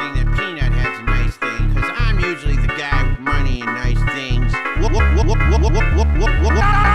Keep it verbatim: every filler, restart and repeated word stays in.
thing that Peanut has a nice thing, because I'm usually the guy with money and nice things. Whoop, whoop, whoop, whoop, whoop, whoop, whoop, whoop, whoop.